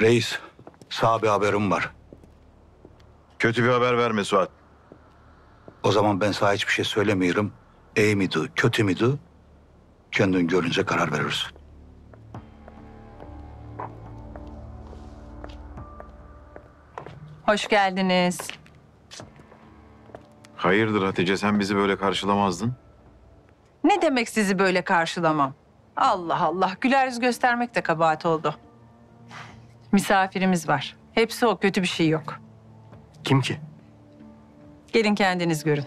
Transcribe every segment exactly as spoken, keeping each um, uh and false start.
Reis, sana bir haberim var. Kötü bir haber verme Suat. O zaman ben sana hiçbir şey söylemiyorum. İyi miydi, kötü müydü? Kendin görünce karar verirsin. Hoş geldiniz. Hayırdır Hatice, sen bizi böyle karşılamazdın? Ne demek sizi böyle karşılamam? Allah Allah, güler yüz göstermek de kabahat oldu. Misafirimiz var. Hepsi o, kötü bir şey yok. Kim ki? Gelin kendiniz görün.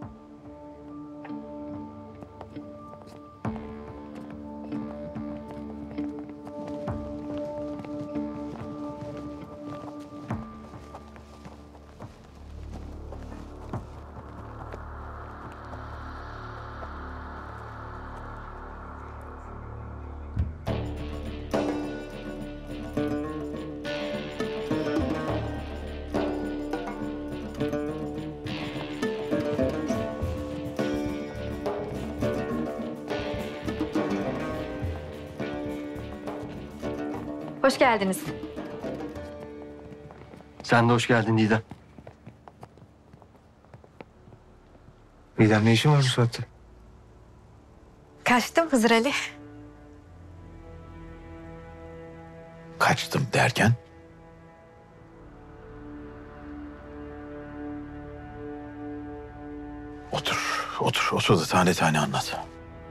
Hoş geldiniz. Sen de hoş geldin Didem. Didem, ne işin var bu saatte? Kaçtım Hızır Ali. Kaçtım derken? Otur, otur, otur da tane tane anlat.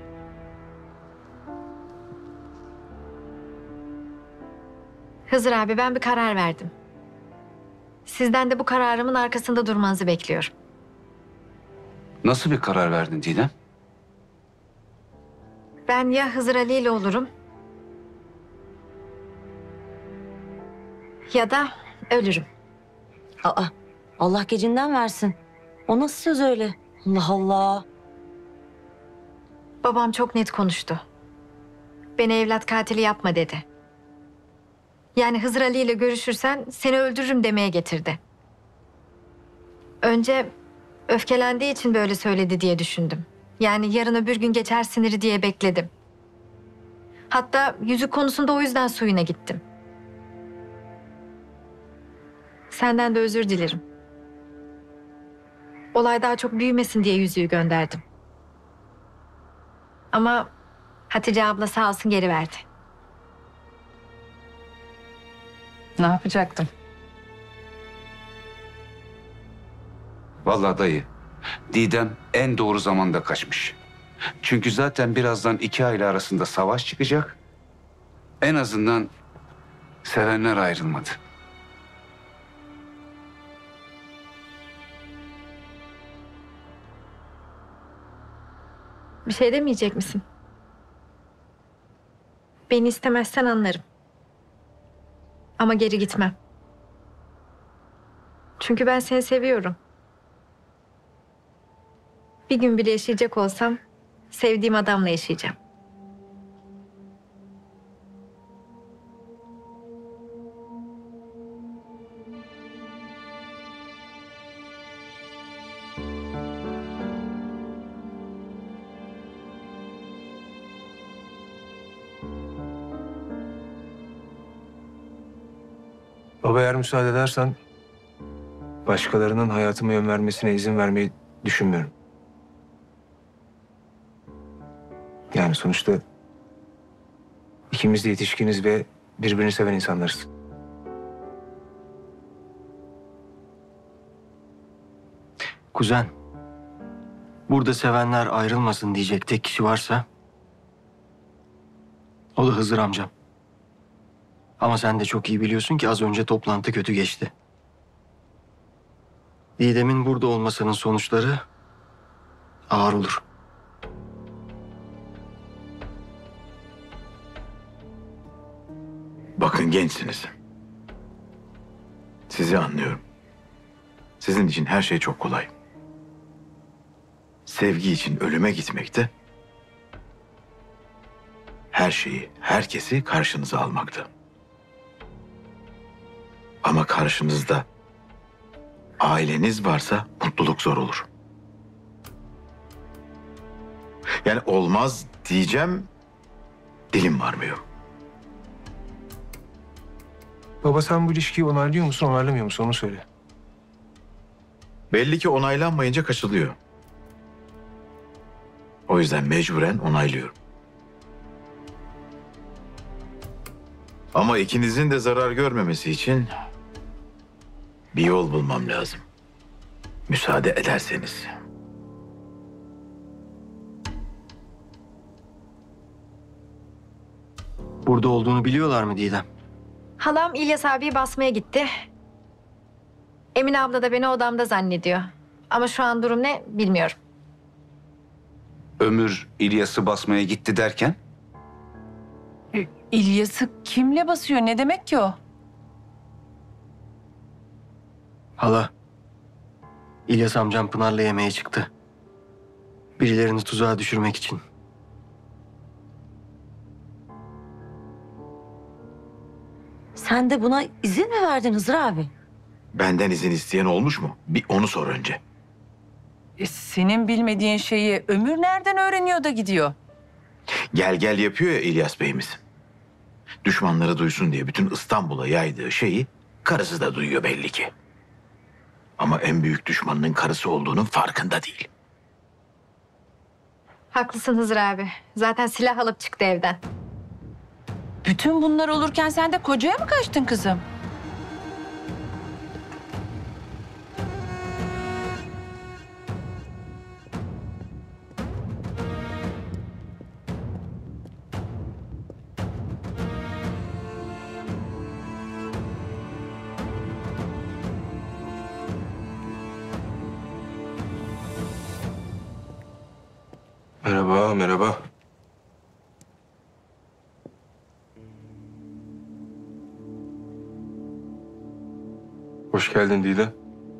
Hızır abi, ben bir karar verdim. Sizden de bu kararımın arkasında durmanızı bekliyorum. Nasıl bir karar verdin Didem? Ben ya Hızır Ali ile olurum ya da ölürüm. Aa, Allah gecinden versin. O nasıl söz öyle? Allah Allah. Babam çok net konuştu. Beni evlat katili yapma dedi. Yani Hızır Ali ile görüşürsen seni öldürürüm demeye getirdi. Önce öfkelendiği için böyle söyledi diye düşündüm. Yani yarın öbür gün geçer siniri diye bekledim. Hatta yüzük konusunda o yüzden suyuna gittim. Senden de özür dilerim. Olay daha çok büyümesin diye yüzüğü gönderdim. Ama Hatice abla sağ olsun geri verdi. Ne yapacaktım? Vallahi dayı, Didem en doğru zamanda kaçmış. Çünkü zaten birazdan iki aile arasında savaş çıkacak. En azından sevenler ayrılmadı. Bir şey demeyecek misin? Beni istemezsen anlarım. Ama geri gitmem. Çünkü ben seni seviyorum. Bir gün bile yaşayacak olsam sevdiğim adamla yaşayacağım. Baba, eğer müsaade edersen başkalarının hayatıma yön vermesine izin vermeyi düşünmüyorum. Yani sonuçta ikimiz de yetişkiniz ve birbirini seven insanlarız. Kuzen, burada sevenler ayrılmasın diyecek tek kişi varsa o da Hızır amcam. Ama sen de çok iyi biliyorsun ki az önce toplantı kötü geçti. Didem'in burada olmasının sonuçları ağır olur. Bakın, gençsiniz. Sizi anlıyorum. Sizin için her şey çok kolay. Sevgi için ölüme gitmekte, her şeyi, herkesi karşınıza almakta. Ama karşınızda aileniz varsa mutluluk zor olur. Yani olmaz diyeceğim, dilim varmıyor. Baba sen bu ilişkiyi onaylıyor musun, onaylamıyor musun onu söyle. Belli ki onaylanmayınca kaçılıyor. O yüzden mecburen onaylıyorum. Ama ikinizin de zarar görmemesi için bir yol bulmam lazım. Müsaade ederseniz. Burada olduğunu biliyorlar mı Didem? Halam İlyas abiyi basmaya gitti. Emine abla da beni odamda zannediyor. Ama şu an durum ne bilmiyorum. Ömür İlyas'ı basmaya gitti derken? E, İlyas'ı kimle basıyor? Ne demek ki o? Hala. İlyas amcam Pınar'la yemeğe çıktı. Birilerini tuzağa düşürmek için. Sen de buna izin mi verdin Hızır abi? Benden izin isteyen olmuş mu? Bir onu sor önce. E, senin bilmediğin şeyi Ömür nereden öğreniyor da gidiyor? Gel gel yapıyor ya İlyas Bey'imiz. Düşmanları duysun diye bütün İstanbul'a yaydığı şeyi karısı da duyuyor belli ki. Ama en büyük düşmanının karısı olduğunun farkında değil. Haklısın Hızır abi. Zaten silah alıp çıktı evden. Bütün bunlar olurken sen de kocaya mı kaçtın kızım? Merhaba, merhaba. Hoş geldin Didem.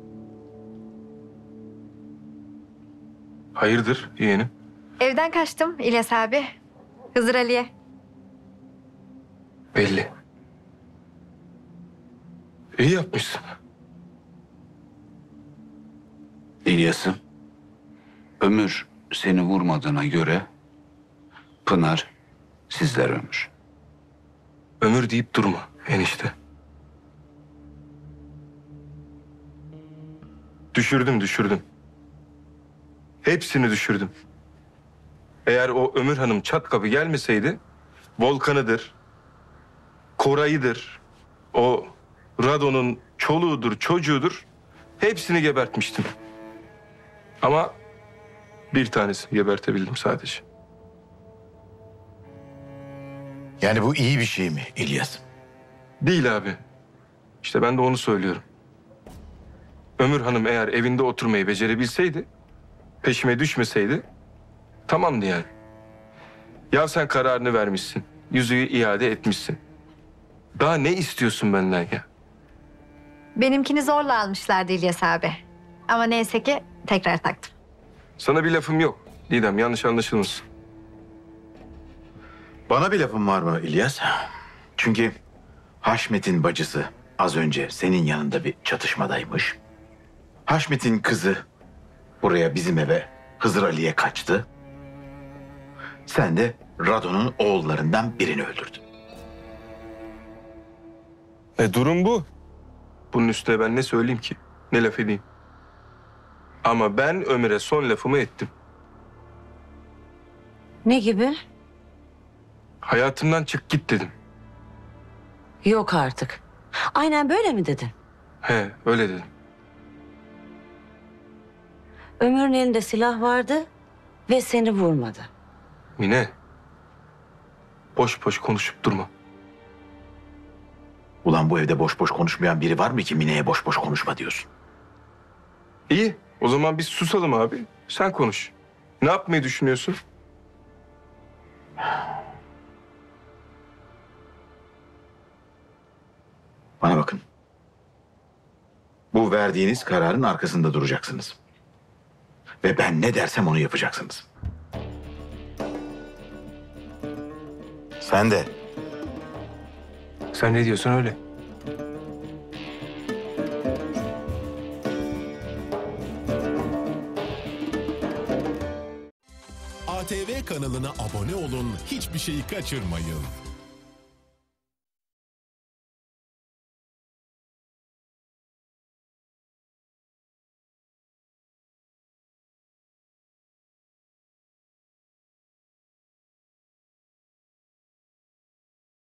Hayırdır yeğenim? Evden kaçtım İlyas abi. Hızır Ali'ye. Belli. İyi yapmışsın. İlyas'ım, Ömür seni vurmadığına göre Pınar sizler Ömür. Ömür deyip durma enişte. Düşürdüm, düşürdüm. Hepsini düşürdüm. Eğer o Ömür Hanım çat kapı gelmeseydi, Volkan'ıdır, Koray'ıdır, o Rado'nun çoluğudur, çocuğudur, hepsini gebertmiştim. Ama bir tanesini gebertebildim sadece. Yani bu iyi bir şey mi İlyas? Değil abi. İşte ben de onu söylüyorum. Ömür Hanım eğer evinde oturmayı becerebilseydi, peşime düşmeseydi tamamdı yani. Ya sen kararını vermişsin, yüzüğü iade etmişsin. Daha ne istiyorsun benden ya? Benimkini zorla almışlardı İlyas abi. Ama neyse ki tekrar taktım. Sana bir lafım yok Didem, yanlış anlaşılmasın. Bana bir lafın var mı İlyas? Çünkü Haşmet'in bacısı az önce senin yanında bir çatışmadaymış. Haşmet'in kızı buraya bizim eve Hızır Ali'ye kaçtı. Sen de Rado'nun oğullarından birini öldürdün. E durum bu. Bunun üstüne ben ne söyleyeyim ki? Ne laf edeyim? Ama ben Ömer'e son lafımı ettim. Ne gibi? Hayatımdan çık git dedim. Yok artık. Aynen böyle mi dedin? He, öyle dedim. Ömür'ün elinde silah vardı ve seni vurmadı. Mine, boş boş konuşup durma. Ulan bu evde boş boş konuşmayan biri var mı ki Mine'ye boş boş konuşma diyorsun? İyi, o zaman biz susalım abi. Sen konuş. Ne yapmayı düşünüyorsun? Bana bakın. Bu verdiğiniz kararın arkasında duracaksınız. Ve ben ne dersem onu yapacaksınız. Sen de. Sen ne diyorsun öyle? A T V kanalına abone olun, hiçbir şeyi kaçırmayın.